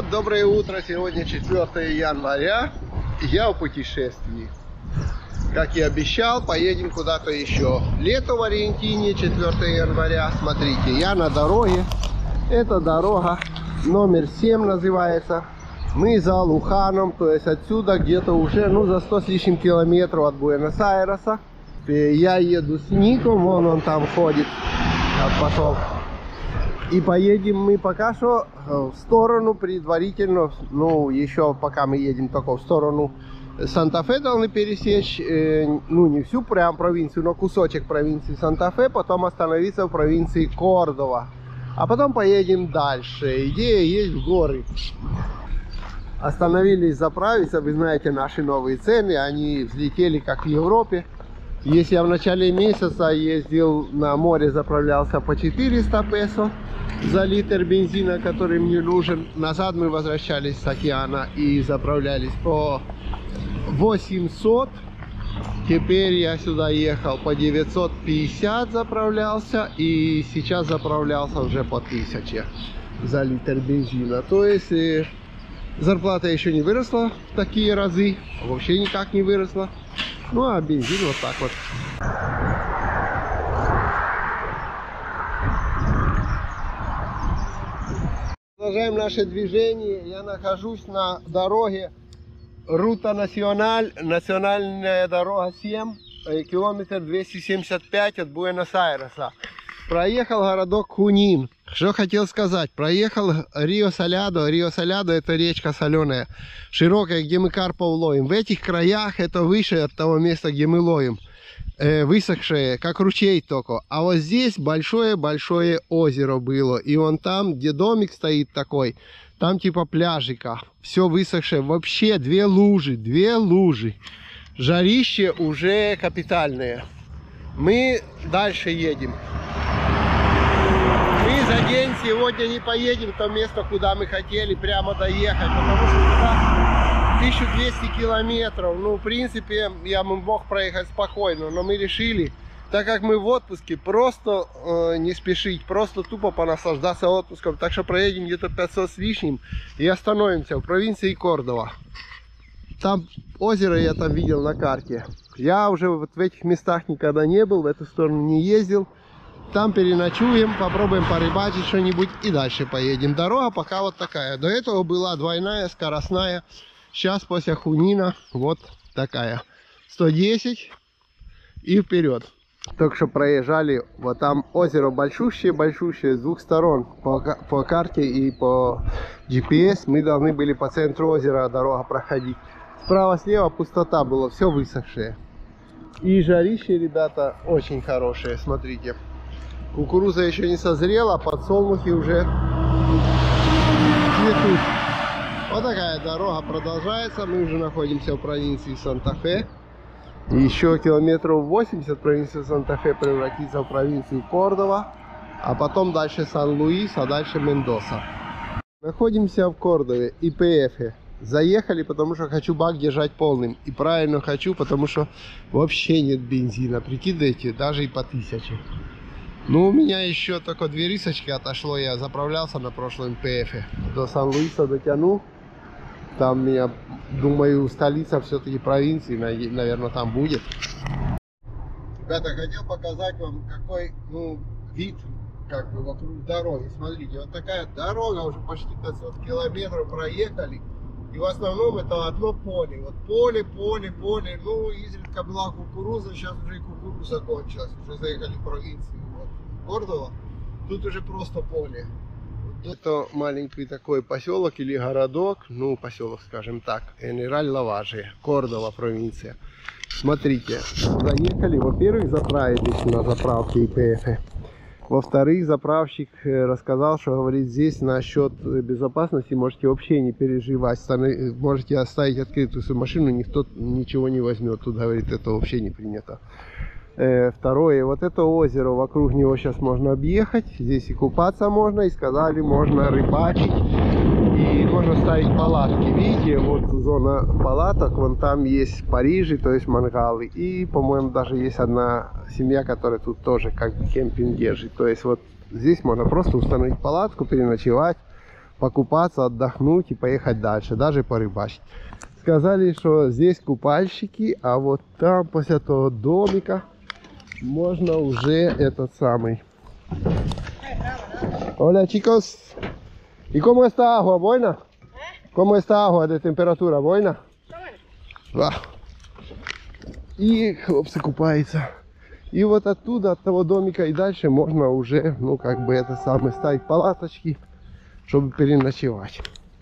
народ, доброе утро. Сегодня 4 января. Я в путешествии. Как и обещал, поедем куда-то еще. Лето в Аргентине, 4 января. Смотрите, я на дороге. Это дорога номер 7 называется. Мы за Луханом, то есть отсюда где-то уже, за 100 с лишним километров от Буэнос-Айреса. Я еду с Ником, вон он там ходит. Пошел. И поедем мы пока что в сторону предварительно, еще пока мы едем только в сторону Санта-Фе должны пересечь, не всю прям провинцию, но кусочек провинции Санта-Фе, потом остановиться в провинции Кордова, а потом поедем дальше. Идея есть в горы. Остановились заправиться, вы знаете наши новые цены, они взлетели как в Европе. Если я в начале месяца ездил на море, заправлялся по 400 песо за литр бензина, который мне нужен. Назад мы возвращались с океана и заправлялись по 800. Теперь я сюда ехал по 950 заправлялся. И сейчас заправлялся уже по 1000 за литр бензина. То есть зарплата еще не выросла в такие разы. Вообще никак не выросла. А бензин вот так вот. Продолжаем наше движение. Я нахожусь на дороге Рута Националь, национальная дорога 7, километр 275 от Буэнос-Айреса. Проехал городок Хунин. Что хотел сказать? Проехал Рио-Салядо. Рио-Салядо — это речка соленая, широкая, где мы карпов ловим. В этих краях это выше от того места, где мы ловим. Высохшее, как ручей только. А вот здесь большое-большое озеро было. И вон там, где домик стоит такой, там типа пляжика. Все высохшее. Вообще две лужи. Жарище уже капитальное. Мы дальше едем. Мы за день сегодня не поедем в то место, куда мы хотели прямо доехать, потому что туда 1200 километров. В принципе, я мог проехать спокойно, но мы решили, так как мы в отпуске, просто не спешить, просто тупо понаслаждаться отпуском. Так что проедем где-то 500 с лишним и остановимся в провинции Кордова. Там озеро я там видел на карте. Я уже вот в этих местах никогда не был, в эту сторону не ездил. Там переночуем, попробуем порыбачить что-нибудь и дальше поедем. Дорога пока вот такая. До этого была двойная, скоростная. Сейчас после Хунина вот такая. 110 и вперед. Только что проезжали, вот там озеро большущее с двух сторон. По карте и по GPS мы должны были по центру озера дорога проходить. Справа-слева пустота была, все высохшее. И жарище, ребята, очень хорошее, смотрите. Кукуруза еще не созрела, подсолнухи уже цветут. Вот такая дорога продолжается. Мы уже находимся в провинции Санта-Фе. Еще километров 80 провинция Санта-Фе превратится в провинцию Кордова. А потом дальше Сан-Луис, а дальше Мендоса. Находимся в Кордове, ИПФ. Заехали, потому что хочу бак держать полным. И правильно хочу, потому что вообще нет бензина. Прикидывайте, даже и по 1000. У меня еще только 2 рисочки отошло. Я заправлялся на прошлом ПФ. До Сан-Луиса дотяну. Там, я думаю, столица все-таки провинции, наверное, там будет. Ребята, хотел показать вам, какой, вид, как бы, вокруг дороги. Смотрите, вот такая дорога, уже почти 500 километров проехали. И в основном это одно поле. Вот поле. Изредка была кукуруза, сейчас уже и кукуруза кончилась. Уже заехали в провинцию Кордова. Тут уже просто поле. Это маленький такой поселок или городок, поселок, скажем так, Генераль-Лаважи, Кордова провинция. Смотрите, заехали, во-первых, заправились на заправке ИПФ. Во-вторых, заправщик рассказал, что говорит, здесь насчет безопасности можете вообще не переживать. Можете оставить открытую свою машину, никто ничего не возьмет. Тут, говорит, это вообще не принято. Второе, вот это озеро, вокруг него сейчас можно объехать. Здесь и купаться можно, и сказали, можно рыбачить. И можно ставить палатки. Видите, вот зона палаток, вон там есть в Париже, то есть мангалы. И, по-моему, даже есть одна семья, которая тут тоже как кемпинг держит. То есть вот здесь можно просто установить палатку, переночевать. покупаться, отдохнуть и поехать дальше, даже порыбачить. Сказали, что здесь купальщики, а вот там после этого домика можно уже этот самый. Hola chicos, ¿y cómo está agua? ¿Buena? ¿Cómo está agua de temperatura? ¿Buena? И хлопцы купаются. И вот оттуда, от того домика и дальше можно уже, ну как бы это самое, ставить палаточки, чтобы переночевать.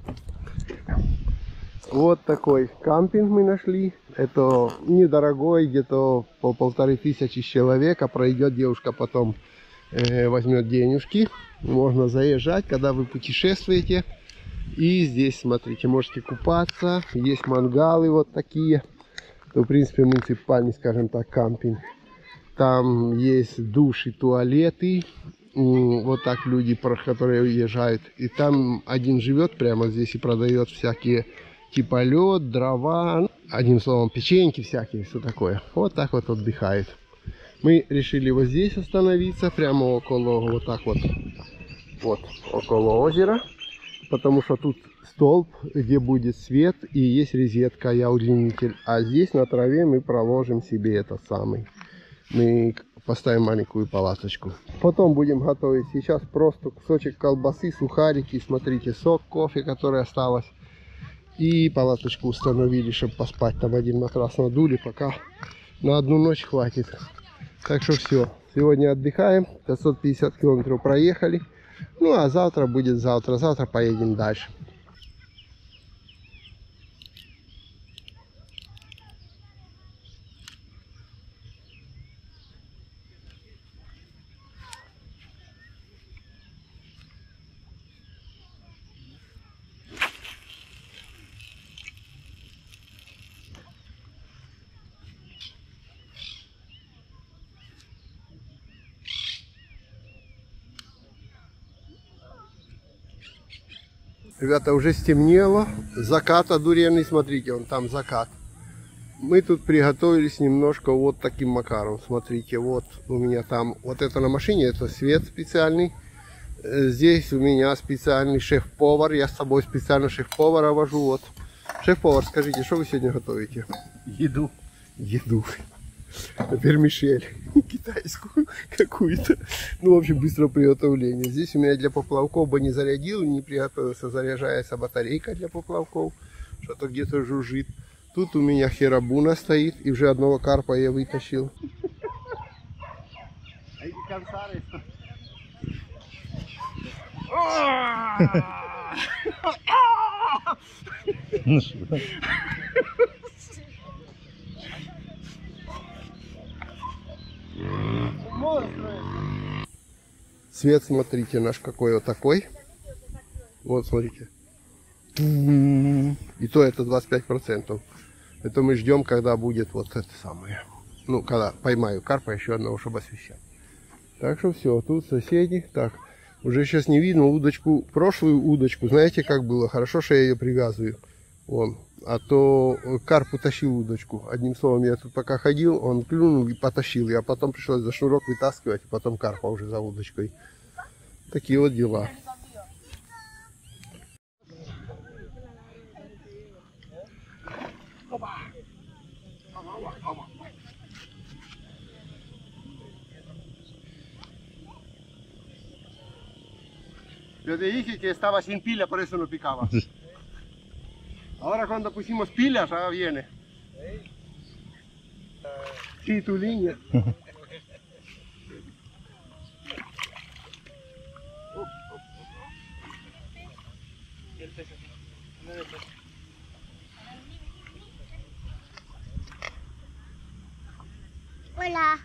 Вот такой кампинг мы нашли. Это недорогой, где-то по 1500 человека. Пройдет девушка, потом возьмет денежки. Можно заезжать, когда вы путешествуете. И здесь, смотрите, можете купаться. Есть мангалы вот такие. Это, в принципе, муниципальный, скажем так, кампинг. Там есть души, туалеты. Вот так люди, которые уезжают. И там один живет прямо здесь и продает всякие типа лед, дрова. Одним словом, печеньки всякие, все такое. Вот так вот отдыхает. Мы решили вот здесь остановиться, прямо около, вот так вот, вот около озера. Потому что тут столб, где будет свет, и есть розетка, я удлинитель. А здесь на траве мы проложим себе этот самый. Мы поставим маленькую палаточку. Потом будем готовить. Сейчас просто кусочек колбасы, сухарики, смотрите, сок, кофе, который осталось. И палаточку установили, чтобы поспать. Там один матрас надули, пока на одну ночь хватит. Так что все. Сегодня отдыхаем. 550 километров проехали. Ну а завтра будет завтра. Завтра поедем дальше. Ребята, уже стемнело. Закат одуренный, смотрите, вон там закат. Мы тут приготовились немножко вот таким макаром. Смотрите, вот у меня там, вот это на машине, это свет специальный. Здесь у меня специальный шеф-повар. Я с собой специально шеф-повара вожу. Вот. Шеф-повар, скажите, что вы сегодня готовите? Еду. Еду. Вермишель китайскую какую-то. Ну, в общем, быстрое приготовление. Здесь у меня для поплавков бы не зарядил, не приготовился, заряжается батарейка для поплавков. Что-то где-то жужжит. Тут у меня херабуна стоит, и уже одного карпа я вытащил. Свет, смотрите, наш какой вот такой. Вот, смотрите. И то это 25%. Это мы ждем, когда будет вот это самое. Ну, когда поймаю карпа еще одного, чтобы освещать. Так что все, тут соседи. Так, уже сейчас не видно удочку. Прошлую удочку, знаете, как было? Хорошо, что я ее привязываю. Вон. А то карп утащил удочку. Одним словом, я тут пока ходил, он клюнул и потащил. Я потом пришлось за шнурок вытаскивать, и потом карпа уже за удочкой. Такие вот дела. Lo dije que estaba sin pila, por eso no picaba. Ahora cuando pusimos pilas, ahora viene. Sí, tu línea. Hola.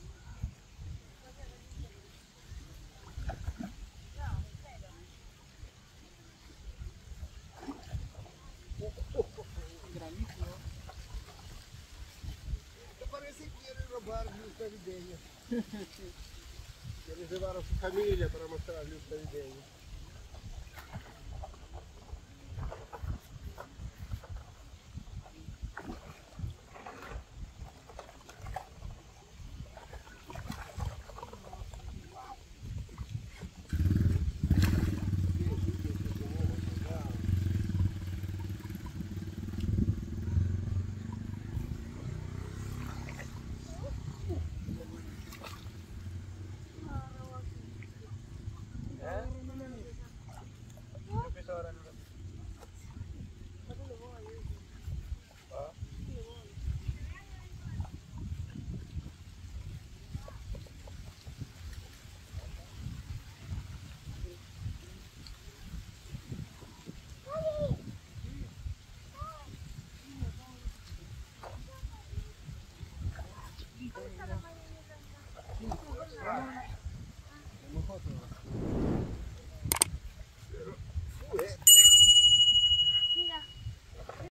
Eles levaram sua família para mostrar ali o Previdência. Esa la mayoría.